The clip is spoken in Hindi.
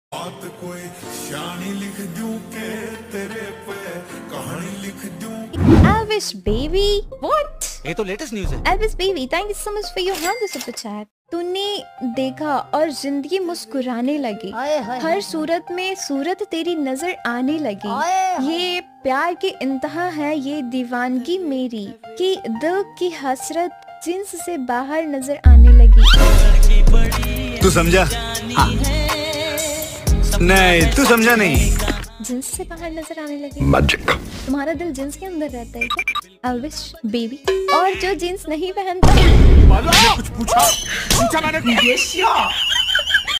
बात कोई शानी लिख दूं के तेरे पे कहानी लिख दूं। Elvis baby, what? ये तो लेटेस्ट न्यूज़ है। Elvis baby, thank you so much for your hand super chat. तूने देखा और जिंदगी मुस्कुराने लगी, हर सूरत में सूरत तेरी नजर आने लगी। ये प्यार की इंतहा है, ये दीवानगी मेरी कि दिल की हसरत जिन्स से बाहर नजर आने लगी। तू समझा? हाँ। नहीं तू समझा नहीं। जिन्स से बाहर नजर आने लगी। मैजिक। तुम्हारा दिल जिन्स के अंदर रहता है क्या एल्विस बेबी? और जो जींस नहीं पहनता मैंने कुछ पूछा मैंने